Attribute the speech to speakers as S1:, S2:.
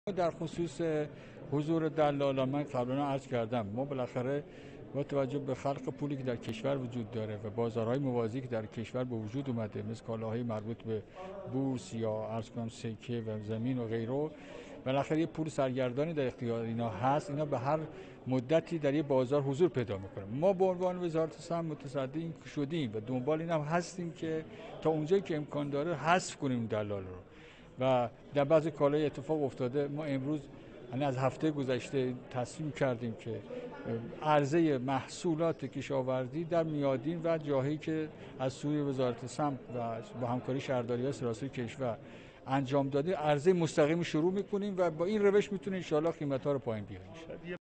S1: در خصوص حضور دلالان من قبلا عرض کردم، ما بالاخره با توجه به خلق پولی که در کشور وجود داره و بازارهای موازی که در کشور به وجود اومده، مثل کالاهای مربوط به بورس یا عرض کنم سکه و زمین و غیره، بالاخره یه پول سرگردانی در اختیار اینا هست. اینا به هر مدتی در یه بازار حضور پیدا میکنه. ما به عنوان وزارت سهم متصدی این شدیم و دنبال این هم هستیم که تا اونجایی که امکان داره حذف کنیم دلال رو. و در بعضی کالای اتفاق افتاده. ما امروز یعنی از هفته گذشته تصمیم کردیم که عرضه محصولات کشاورزی در میادین و جاهایی که از سوی وزارت سمت و با همکاری شهرداری‌های سراسر کشور انجام داده، عرضه مستقیم شروع میکنیم و با این روش میتونه ان شاءالله قیمت‌ها رو پایین بیاریم.